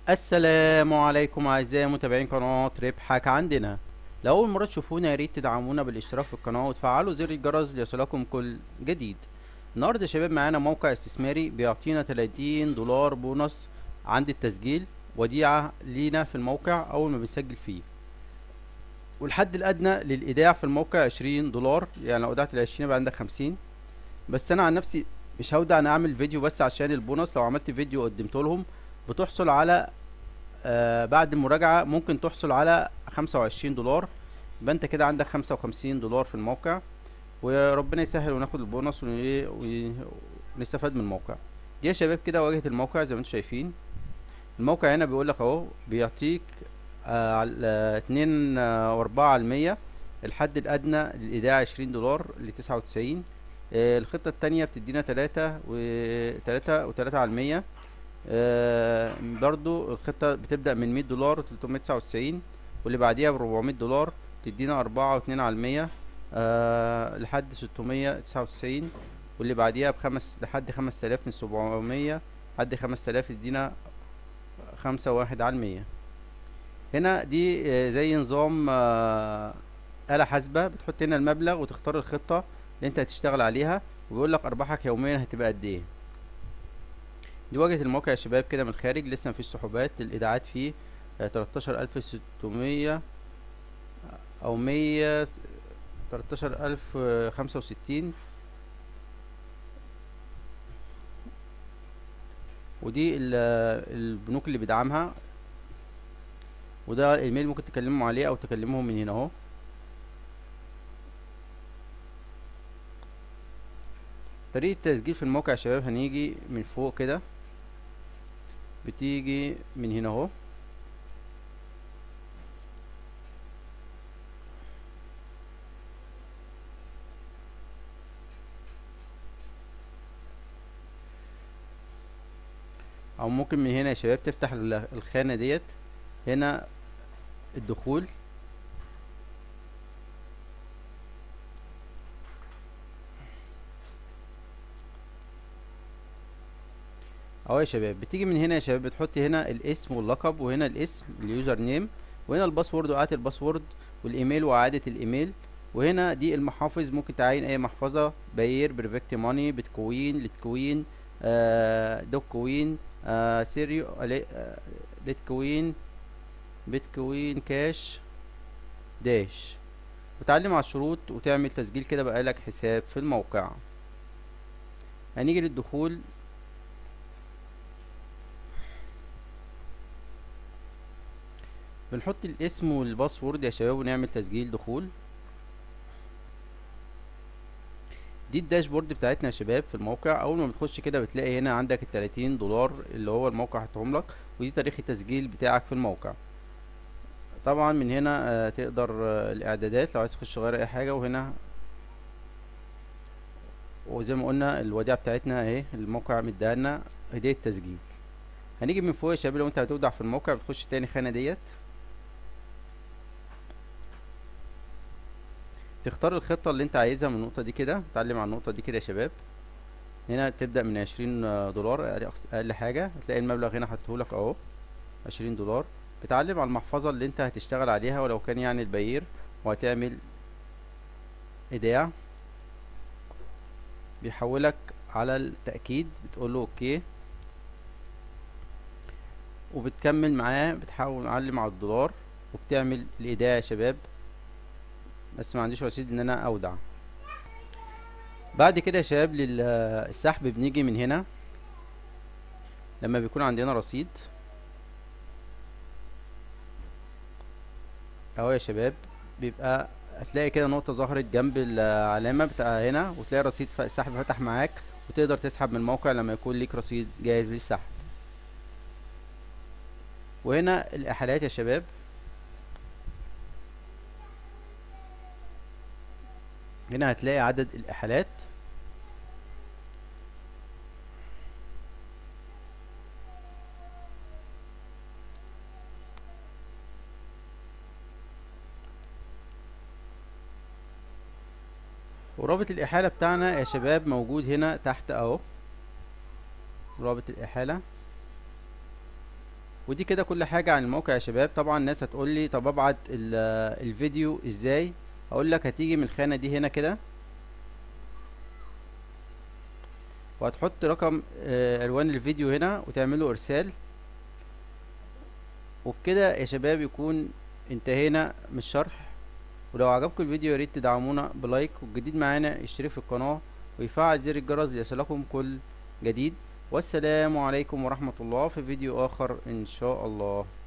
السلام عليكم اعزائي متابعين قناة ربحك عندنا. لو اول مرة تشوفونا يا ريت تدعمونا بالاشتراك في القناة وتفعلوا زر الجرس ليصلكم كل جديد. النهارده يا شباب معانا موقع استثماري بيعطينا 30 دولار بونص عند التسجيل، وديعة لينا في الموقع اول ما بنسجل فيه. والحد الادنى للايداع في الموقع 20 دولار، يعني لو اودعت ال20 يبقى عندك 50. بس انا عن نفسي مش هودع، انا اعمل فيديو بس عشان البونص. لو عملت فيديو قدمته لهم بتحصل على بعد المراجعة ممكن تحصل على 25 دولار. يبقى انت كده عندك 55 دولار في الموقع، وربنا يسهل وناخد البونص ونستفاد من الموقع. دي يا شباب كده واجهة الموقع زي ما انتم شايفين. الموقع هنا بيقول لك اهو بيعطيك على 2.4%. الحد الأدنى للإيداع 20 دولار ل99. الخطة التانية بتدينا 3.3%. برضو الخطة بتبدأ من 100 دولار 399، واللي بعديها ب400 دولار تدينا 4.2%. لحد 699، واللي بعديها لحد 5000 من 700 لحد 5000 تدينا 5.1%. هنا دي زي نظام آلة حاسبة، بتحط هنا المبلغ وتختار الخطة اللي انت هتشتغل عليها، وبيقول لك أرباحك يوميا هتبقى قد ايه. دي واجهة الموقع يا شباب كده من الخارج، لسه مفيش سحوبات. الإيداعات فيه 13600 أو 13065. ودي البنوك اللي بيدعمها، وده الايميل ممكن تكلموا عليه او تكلمهم من هنا اهو. طريقة التسجيل في الموقع يا شباب هنيجي من فوق كده، بتيجي من هنا اهو. او ممكن من هنا يا شباب تفتح الخانة ديت هنا، الدخول. اهو يا شباب بتيجي من هنا يا شباب، بتحط هنا الاسم واللقب، وهنا الاسم اليوزر نيم، وهنا الباسورد وإعادة الباسورد، والايميل وإعادة الايميل. وهنا دي المحافظ، ممكن تعين اي محفظة: باير، بيرفكت ماني، بيتكوين، ليتكوين، دوك كوين، سيريو، ليتكوين، بيتكوين كاش، داش. وتعلم على الشروط وتعمل تسجيل كده بقالك حساب في الموقع. هنيجي للدخول. بنحط الاسم والباسورد يا شباب ونعمل تسجيل دخول. دي الداشبورد بتاعتنا يا شباب في الموقع. اول ما بتخش كده بتلاقي هنا عندك ال30 دولار اللي هو الموقع حطهم لك، ودي تاريخ التسجيل بتاعك في الموقع. طبعا من هنا تقدر الاعدادات لو عايز تخش تغير اي حاجه. وهنا وزي ما قلنا الوديعه بتاعتنا اهي، الموقع مديها هديه تسجيل. هنيجي من فوق يا شباب، لو انت هتودع في الموقع بتخش تاني خانه ديت، تختار الخطه اللي انت عايزها من النقطه دي كده. تعلم على النقطه دي كده يا شباب. هنا تبدأ من 20 دولار أقل حاجة. هتلاقي المبلغ هنا حطهولك أهو 20 دولار. بتعلم على المحفظة اللي أنت هتشتغل عليها، ولو كان يعني البيير، وهتعمل إيداع. بيحولك على التأكيد، بتقوله أوكي، وبتكمل معاه. بتحاول معلم على الدولار وبتعمل الإيداع يا شباب. بس ما عنديش رصيد إن أنا أودع. بعد كده يا شباب للسحب بنيجي من هنا لما بيكون عندنا رصيد اهو يا شباب. بيبقى هتلاقي كده نقطة ظهرت جنب العلامة بتاع هنا، وتلاقي رصيد السحب فتح معاك، وتقدر تسحب من الموقع لما يكون ليك رصيد جاهز للسحب. وهنا الإحالات يا شباب. هنا هتلاقي عدد الإحالات. ورابط الإحالة بتاعنا يا شباب موجود هنا تحت اهو، رابط الإحالة. ودي كده كل حاجة عن الموقع يا شباب. طبعا الناس هتقول لي طب ابعت الفيديو ازاي؟ اقول لك هتيجي من الخانة دي هنا كده، وهتحط رقم عنوان الفيديو هنا وتعمله ارسال. وبكده يا شباب يكون انتهينا من الشرح. ولو عجبكم الفيديو ياريت تدعمونا بلايك، والجديد معانا يشترك في القناة ويفعل زر الجرس ليصلكم كل جديد. والسلام عليكم ورحمة الله في فيديو آخر إن شاء الله.